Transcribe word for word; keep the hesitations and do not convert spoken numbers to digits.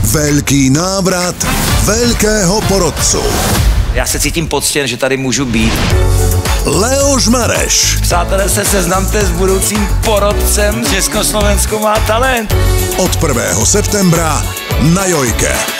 Velký návrat velkého porodcu. Já se cítím poctěn, že tady můžu být. Leoš Mareš. Přátelé, se seznamte s budoucím porodcem. Československo má talent. Od prvého septembra na Jojke.